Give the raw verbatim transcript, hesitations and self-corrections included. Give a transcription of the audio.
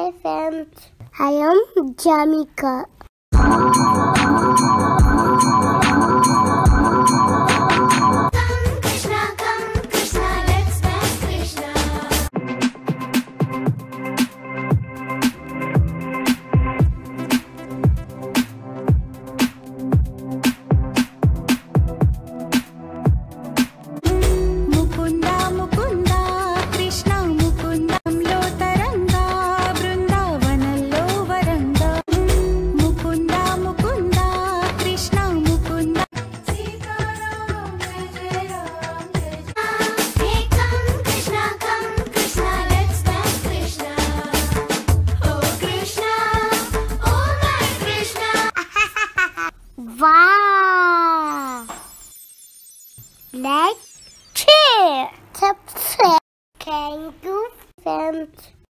Hi friends, I am Jamika. Wow! Let's cheer! Subscribe. Thank you, friends.